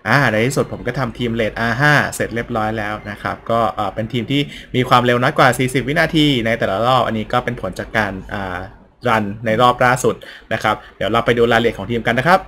ในที่สุดผมก็ทำทีมเลด R5 เสร็จเรียบร้อยแล้วนะครับก็เป็นทีมที่มีความเร็วน้อยกว่า40วินาทีในแต่ละรอบอันนี้ก็เป็นผลจากการรันในรอบล่าสุดนะครับเดี๋ยวเราไปดูรายละเอียดของทีมกันนะครับ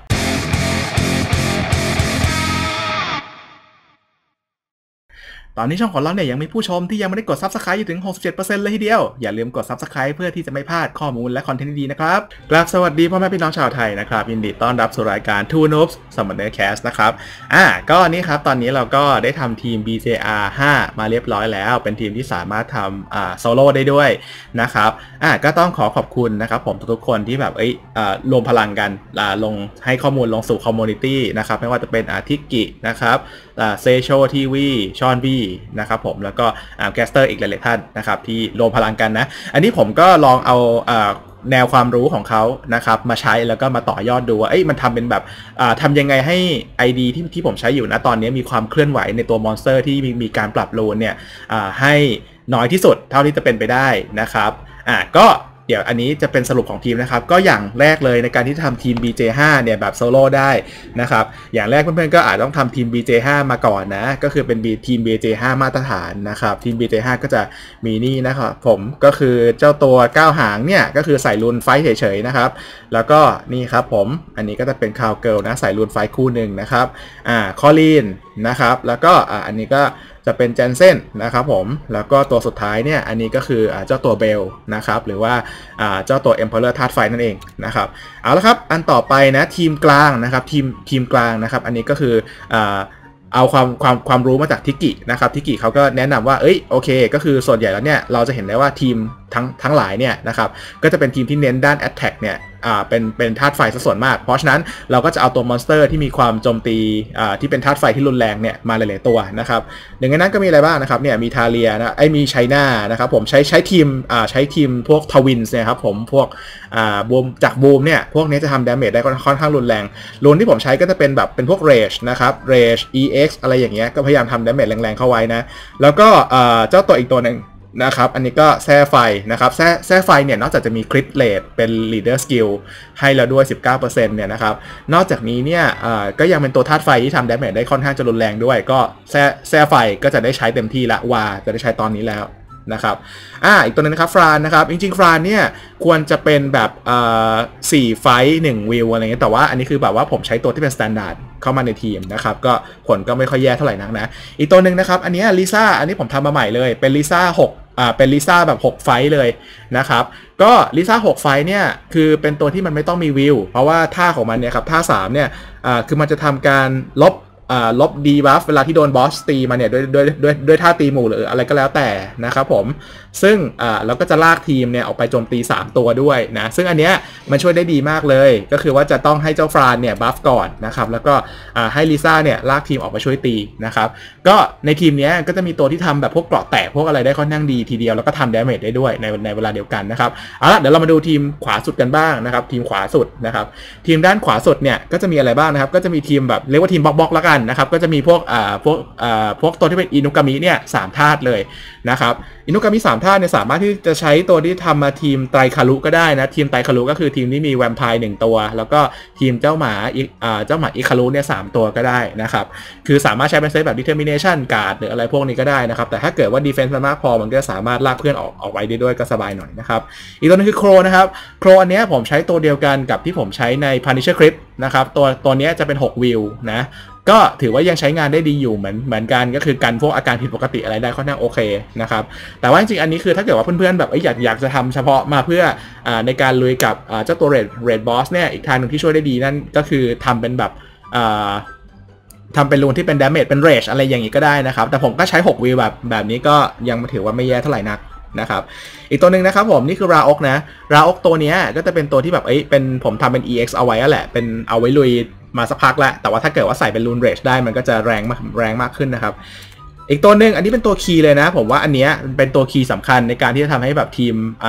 ตอนนี้ช่องของเราเนี่ยยังมีผู้ชมที่ยังไม่ได้กด Subscribe อยู่ถึง 67% เลยทีเดียวอย่าลืมกด Subscribe เพื่อที่จะไม่พลาดข้อมูลและคอนเทนต์ดีๆนะครับกราบสวัสดีพ่อแม่พี่น้องชาวไทยนะครับยินดีต้อนรับสู่รายการ Two Noobs Summoner Cast นะครับก็นี่ครับตอนนี้เราก็ได้ทำทีม BJR 5 มาเรียบร้อยแล้วเป็นทีมที่สามารถทำโซโล่ได้ด้วยนะครับก็ต้องขอบคุณนะครับผมทุกคนที่แบบรวมพลังกันลงให้ข้อมูลลงสู่คอมมูนิตี้นะครับไม่ว่าจะเป็นทิกกินะครับเซโชทีวีชอนบีนะครับผมแล้วก็แคสเตอร์อีกหลายๆท่านนะครับที่รวมพลังกันนะอันนี้ผมก็ลองเอาแนวความรู้ของเขานะครับมาใช้แล้วก็มาต่อยอดดูว่ามันทำเป็นแบบทำยังไงให้ ID ที่ผมใช้อยู่นะตอนนี้มีความเคลื่อนไหวในตัวมอนสเตอร์ที่มีการปรับรูนเนี่ยให้น้อยที่สุดเท่าที่จะเป็นไปได้นะครับก็เดี๋ยวอันนี้จะเป็นสรุปของทีมนะครับก็อย่างแรกเลยในการที่ทำทีม BJ5 เนี่ยแบบโซโล่ได้นะครับอย่างแรกเพื่อนๆก็อาจต้องทำทีม BJ5 มาก่อนนะก็คือเป็นทีม BJ5 มาตรฐานนะครับทีม BJ5 ก็จะมีนี่นะครับผมก็คือเจ้าตัว9หางเนี่ยก็คือใส่รูนไฟเฉยๆนะครับแล้วก็นี่ครับผมอันนี้ก็จะเป็นคาวเกิลนะใส่รูนไฟคู่หนึ่งนะครับคอลีนนะครับแล้วก็อันนี้ก็จะเป็นแจนเซ่นนะครับผมแล้วก็ตัวสุดท้ายเนี่ยอันนี้ก็คือเจ้าตัวเบลนะครับหรือว่าเจ้าตัว Emperor ธาตุไฟนั่นเองนะครับเอาละครับอันต่อไปนะทีมกลางนะครับทีมกลางนะครับอันนี้ก็คือเอาความรู้มาจากทิกินะครับทิกิเขาก็แนะนำว่าโอเคก็คือส่วนใหญ่แล้วเนี่ยเราจะเห็นได้ว่าทีมทั้งหลายเนี่ยนะครับก็จะเป็นทีมที่เน้นด้าน Attack เนี่ยเป็นธาตุไฟซะส่วนมากเพราะฉะนั้นเราก็จะเอาตัวมอนสเตอร์ที่มีความโจมตีที่เป็นธาตุไฟที่รุนแรงเนี่ยมาหลายๆตัวนะครับหนึ่งในนั้นก็มีอะไรบ้างนะครับเนี่ยมีทาเลียนะมีไชน่านะครับผมใช้ทีมพวกทวินส์เนี่ยครับผมพวกบูมจากบูมเนี่ยพวกนี้จะทำดาเมจได้ค่อนข้างรุนแรงรูนที่ผมใช้ก็จะเป็นแบบเป็นพวกเรจนะครับเรจ EX อะไรอย่างเงี้ยก็พยายามทำดาเมจแรงๆเข้าไว้นะแล้วก็เจ้าตัวอีกตัวหนึ่งนะครับอันนี้ก็แซ่ไฟนะครับแซ่ไฟเนี่ยนอกจากจะมีคริตเรทเป็น leader skill ให้แล้วด้วย 19% เนี่ยนะครับนอกจากนี้เนี่ยก็ยังเป็นตัวธาตุไฟที่ทำดาเมจได้ค่อนข้างจะรุนแรงด้วยก็แซ่ไฟก็จะได้ใช้เต็มที่ละวาจะได้ใช้ตอนนี้แล้วนะครับอีกตัวนึงนะครับฟรานนะครับจริงๆฟรานเนี่ยควรจะเป็นแบบ4ไฟต์1วิวอะไรเงี้ยแต่ว่าอันนี้คือแบบว่าผมใช้ตัวที่เป็น standard เข้ามาในทีมนะครับก็ผลก็ไม่ค่อยแย่เท่าไหร่นักนะอีกตัวหนึ่งนะครับอันนี้ลิซ่าอันนี้ผมทำมาใหม่เลยเป็นลิซ่า6เป็นลิซ่าแบบ6ไฟต์เลยนะครับก็ลิซ่า6ไฟต์เนี่ยคือเป็นตัวที่มันไม่ต้องมีวิวเพราะว่าท่าของมันเนี่ยครับท่า3เนี่ยคือมันจะทำการลบดีบัฟเวลาที่โดนบอสตีมาเนี่ยด้วยท่าตีหมู่หรืออะไรก็แล้วแต่นะครับผมซึ่งเราก็จะลากทีมเนี่ยออกไปโจมตี3ตัวด้วยนะซึ่งอันเนี้ยมันช่วยได้ดีมากเลยก็คือว่าจะต้องให้เจ้าฟรานเนี่ยบัฟก่อนนะครับแล้วก็ให้ลิซ่าเนี่ยลากทีมออกมาช่วยตีนะครับก็ในทีมนี้ก็จะมีตัวที่ทำแบบพวกเกราะแตกพวกอะไรได้ค่อนข้างดีทีเดียวแล้วก็ทำดาเมจได้ด้วยในเวลาเดียวกันนะครับเอาละเดี๋ยวเรามาดูทีมขวาสุดกันบ้างนะครับทีมขวาสุดนะครับทีมด้านขวาสุดเนี่ยก็จะมีอะไรบ้างนะครับก็จะมีทีมแบบเรียกว่าทีมบล็อกแล้วกันนะครับก็จะมีพวกตัวที่เป็นอินุกามิเนี่ย3ธาตุเลยนะครับอินุกามิ3ธาตุเนี่ยสามารถที่จะใช้ตัวที่ทำมาทีมไตรคารุก็ได้นะทีมไตรคารุก็คือทีมที่มีแวมไพร์1ตัวแล้วก็ทีมเจ้าหมาอิคารุเนี่ย3ตัวก็ได้นะครับคือสามารถใช้เป็นเซตแบบ determination guard หรืออะไรพวกนี้ก็ได้นะครับแต่ถ้าเกิดว่า defense มากพอมันก็สามารถลากเพื่อนออกไว้ได้ด้วยก็สบายหน่อยนะครับอีกตัวนึงคือโครนะครับโครอันนี้ผมใช้ตัวเดียวกันกับที่ผมใช้ใน Punisher Crypt นะครับตัวนี้จะเป็น6วิวนะก็ถือว่ายังใช้งานได้ดีอยู่เหมือนกันก็คือกันพวกอาการผิดปกติอะไรได้ค่อนข้างโอเคนะครับแต่ว่าจริงๆอันนี้คือถ้าเกิดว่าเพื่อนๆแบบอยากจะทำเฉพาะมาเพื่อในการลุยกับเจ้าตัวเรดบอสเนี่ยอีกทางหนึ่งที่ช่วยได้ดีนั่นก็คือทำเป็นแบบทำเป็นรูนที่เป็นดาเมจเป็นเรจอะไรอย่างนี้ก็ได้นะครับแต่ผมก็ใช้6วิวแบบนี้ก็ยังถือว่าไม่แย่เท่าไหร่นักนะครับอีกตัวหนึ่งนะครับผมนี่คือราออกนะราออกตัวนี้ก็จะเป็นตัวที่แบบเป็นผมทำเป็น EX เอาไว้แหละเป็นเอาไว้ลุยมาสักพักแล้วแต่ว่าถ้าเกิดว่าใส่เป็นรูนเรจได้มันก็จะแรงมากขึ้นนะครับอีกตัวหนึ่งอันนี้เป็นตัวคีย์เลยนะผมว่าอันนี้เป็นตัวคีย์สำคัญในการที่จะทำให้แบบทีม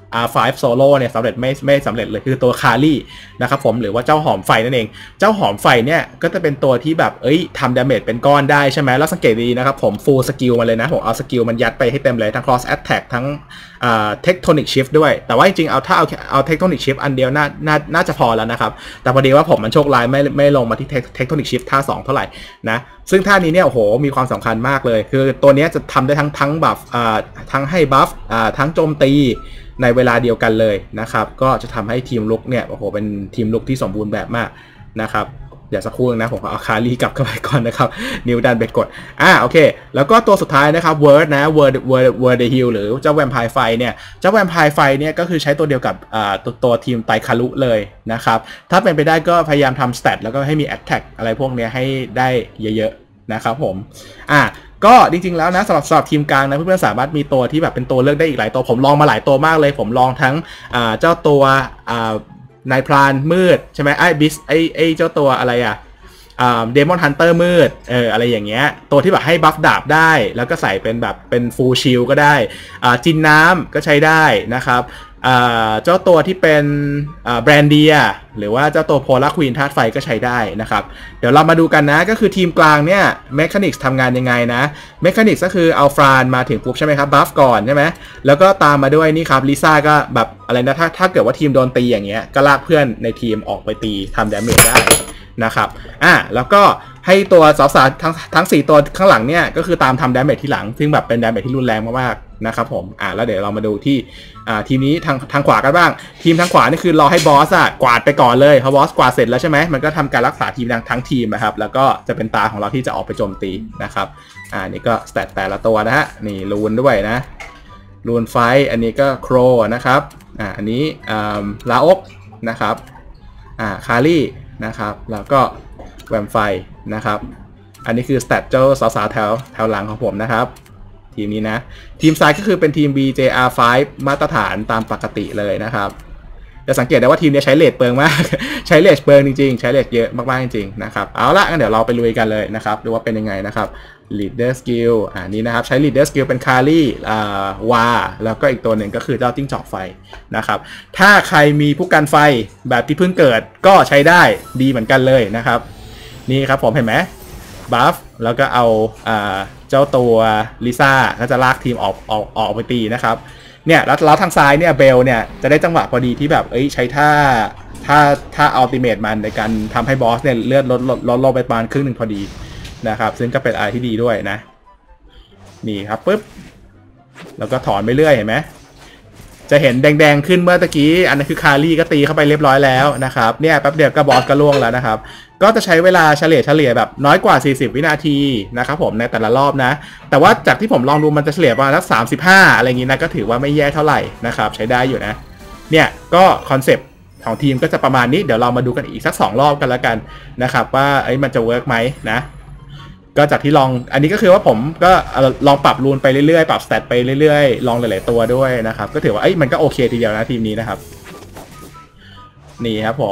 R5 Solo เนี่ยสำเร็จไม่สำเร็จเลยคือตัวคารี่นะครับผมหรือว่าเจ้าหอมไฟนั่นเองเจ้าหอมไฟเนี่ยก็จะเป็นตัวที่แบบทำดาเมจเป็นก้อนได้ใช่ไหมแล้วสังเกตดีนะครับผมฟูลสกิลมาเลยนะผมเอาสกิลมันยัดไปให้เต็มเลยทั้ง cross attack ทั้งtectonic shift ด้วยแต่ว่าจริงๆเอาtectonic shift อันเดียวน่าจะพอแล้วนะครับแต่พอดีว่าผมมันโชคร้ายไม่ลงมาที่ tectonic shift ท่า2เท่าไหร่นะซึ่งท่านี้เนี่ยโอ้โหมีความสำคัญมากเลยคือตัวนี้จะทำได้ทั้งบัฟทั้งให้บัฟทั้งโจมตีในเวลาเดียวกันเลยนะครับก็จะทำให้ทีมลุกเนี่ยโอ้โหเป็นทีมลุกที่สมบูรณ์แบบมากนะครับเดี๋ยวสักครู่นะผมเอาคารีกลับเข้าไปก่อนนะครับนิวดันเบ็ดกดโอเคแล้วก็ตัวสุดท้ายนะครับเวิร์ดนะเวิร์ดเดฮิลหรือเจ้าแวมไพร์ไฟเนี่ยเจ้าแวมไพร์ไฟเนี่ยก็คือใช้ตัวเดียวกับตัวทีมไตคารุเลยนะครับถ้าเป็นไปได้ก็พยายามทำสเตตแล้วก็ให้มีแอคแท็กอะไรพวกนี้ให้ได้เยอะๆนะครับผมก็จริงๆแล้วนะสำหรับทีมกลางนะเพื่อนๆสามารถมีตัวที่แบบเป็นตัวเลือกได้อีกหลายตัวผมลองมาหลายตัวมากเลยผมลองทั้งเจ้าตัวนายพรานมืดใช่ไหมบิสเจ้าตัวอะไรเดมอนฮันเตอร์มืดอะไรอย่างเงี้ยตัวที่แบบให้บัฟดาบได้แล้วก็ใส่เป็นแบบเป็นฟูลชิลก็ได้จินน้ำก็ใช้ได้นะครับเจ้าตัวที่เป็นแบรนเดียหรือว่าเจ้าตัวโพลาร์ควีนธาตุไฟก็ใช้ได้นะครับเดี๋ยวเรามาดูกันนะก็คือทีมกลางเนี่ยเมคานิกส์ทำงานยังไงนะเมคานิกส์ก็คือเอาฟรานมาถึงปุ๊บใช่ไหมครับบัฟก่อนใช่ไหมแล้วก็ตามมาด้วยนี่ครับลิซ่าก็แบบอะไรนะถ้าเกิดว่าทีมโดนตีอย่างเงี้ยก็ลากเพื่อนในทีมออกไปตีทำดาเมจได้นะครับแล้วก็ให้ตัวสาวๆทั้ง4ตัวข้างหลังเนี่ยก็คือตามทำดาเมจที่หลังซึ่งแบบเป็นดาเมจที่รุนแรงมากๆนะครับผมแล้วเดี๋ยวเรามาดูที่ทีมนี้ทางขวากันบ้างทีมทางขวานี่คือรอให้บอสกวาดไปก่อนเลยพอบอสกวาดเสร็จแล้วใช่ไหมมันก็ทำการรักษาทีมทั้งทีมนะครับแล้วก็จะเป็นตาของเราที่จะออกไปโจมตีนะครับนี่ก็สเตตแต่ละตัวนะฮะนี่ลูนด้วยนะลูนไฟอันนี้ก็โครนะครับอันนี้ลาอกนะครับคารี่นะครับแล้วก็แวมไฟนะครับอันนี้คือสเตตเจ้าสาวๆแถวหลังของผมนะครับทีมนี้นะทีมซ้ายก็คือเป็นทีม BJR5 มาตรฐานตามปกติเลยนะครับจะสังเกตได้ว่าทีมนี้ใช้เลทเปลืองมาก ใช้เลทเปลืองจริงๆใช้เลทเยอะมากๆจริงๆนะครับเอาละงั้นเดี๋ยวเราไปลุยกันเลยนะครับดูว่าเป็นยังไงนะครับ Leader Skill นี่นะครับใช้ Leader Skill เป็นคารี่วาแล้วก็อีกตัวหนึ่งก็คือเจ้าจิ้งจอกไฟนะครับถ้าใครมีผู้กันไฟแบบที่เพิ่งเกิดก็ใช้ได้ดีเหมือนกันเลยนะครับนี่ครับผมเห็นไหมบัฟแล้วก็เอาเจ้าตัวลิซ่าก็จะลากทีมออกไปตีนะครับเนี่ยแล้วทางซ้ายเนี่ยเบลเนี่ยจะได้จังหวะพอดีที่แบบใช้ท่าอัลติเมทมันในการทำให้บอสเนี่ยเลือดลดลงไปประมาณครึ่งหนึ่งพอดีนะครับซึ่งก็เป็นอะไรที่ดีด้วยนะนี่ครับปึ๊บแล้วก็ถอนไปเรื่อยเห็นไหมจะเห็นแดงๆขึ้นเมื่อตะกี้อันนั้นคือคารี่ก็ตีเข้าไปเรียบร้อยแล้วนะครับเนี่ยแป๊บเดียวก็บอสก็ล่วงแล้วนะครับก็จะใช้เวลาเฉลี่ยแบบน้อยกว่า40วินาทีนะครับผมในแต่ละรอบนะแต่ว่าจากที่ผมลองดูมันจะเฉลี่ยประมาณสัก35อะไรอย่างงี้นะก็ถือว่าไม่แย่เท่าไหร่นะครับใช้ได้อยู่นะเนี่ยก็คอนเซปต์ของทีมก็จะประมาณนี้เดี๋ยวเรามาดูกันอีกสัก2รอบกันแล้วกันนะครับว่ามันจะเวิร์กไหมนะก็จากที่ลองอันนี้ก็คือว่าผมก็ลองปรับรูนไปเรื่อยๆปรับสเตตไปเรื่อยๆลองหลายๆตัวด้วยนะครับก็ถือว่ามันก็โอเคทีเดียวนะทีมนี้นะครับนี่ครับผม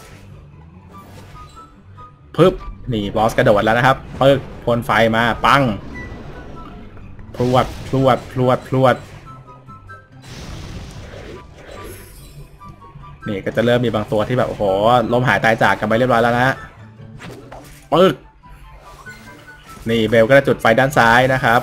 ปึ๊บนี่บอสกระโดดแล้วนะครับปึ๊บพ่นไฟมาปังพรวดนี่ก็จะเริ่มมีบางตัวที่แบบโอ้โหล้มหายตายจากกันไปเรียบร้อยแล้วนะปึ๊บนี่เบลก็จะจุดไฟด้านซ้ายนะครับ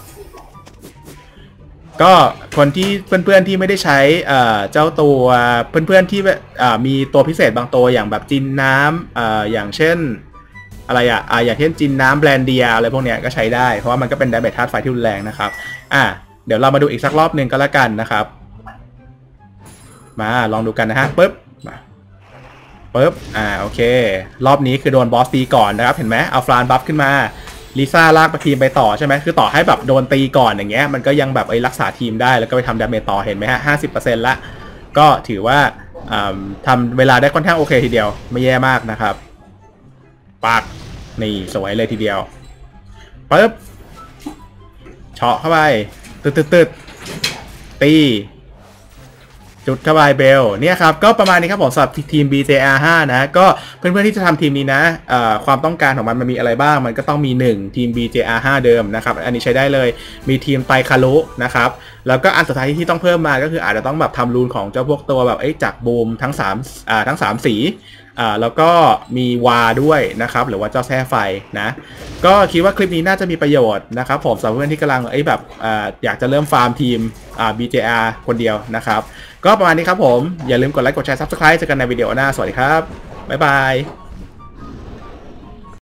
ก็คนที่เพื่อนๆที่ไม่ได้ใช้เจ้าตัวเพื่อนๆที่มีตัวพิเศษบางตัวอย่างแบบจินน้ำอย่างเช่นอะไรอย่างเช่นจินน้ำแบรนเดียอะไรพวกเนี้ยก็ใช้ได้เพราะว่ามันก็เป็นดาเมจธาตุไฟที่รุนแรงนะครับเดี๋ยวเรามาดูอีกสักรอบหนึ่งก็แล้วกันนะครับมาลองดูกันนะฮะปึ๊บโอเครอบนี้คือโดนบอสตีก่อนนะครับเห็นไหมเอาฟลานบัฟขึ้นมาลิซ่าลากทีมไปต่อใช่ไหมคือต่อให้แบบโดนตีก่อนอย่างเงี้ยมันก็ยังแบบรักษาทีมได้แล้วก็ไปทำดาเมจต่อเห็นไหมฮะ 50% ละก็ถือว่าทำเวลาได้ค่อนข้างโอเคทีเดียวไม่แย่มากนะครับปักนี่สวยเลยทีเดียวปึ๊บเฉาะเข้าไปตึดตีจจุดทบายเบลเนี่ยครับก็ประมาณนี้ครับผมสำหรับทีม BJR5 นะก็เพื่อนๆที่จะทำทีมนี้นะความต้องการของมันมีอะไรบ้างมันก็ต้องมี1ทีม BJR5 เดิมนะครับอันนี้ใช้ได้เลยมีทีมไตคารุนะครับแล้วก็อันสุดท้ายที่ต้องเพิ่มมาก็คืออาจจะต้องแบบทำรูนของเจ้าพวกตัวแบบจากบูมทั้ง3สีแล้วก็มีวาด้วยนะครับหรือว่าเจ้าแช่ไฟนะก็คิดว่าคลิปนี้น่าจะมีประโยชน์นะครับผมสำหรับเพื่อนที่กำลังแบบอยากจะเริ่มฟาร์มทีมBJR คนเดียวนะครับก็ประมาณนี้ครับผมอย่าลืมกดไลค์กดแชร์ Subscribe เจอกันในวิดีโอหน้าสวัสดีครับบ๊ายบาย